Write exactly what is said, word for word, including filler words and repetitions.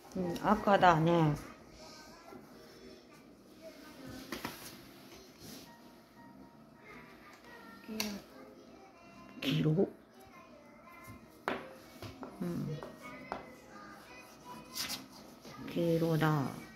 うん、赤だね。黄色。うん。黄色だ。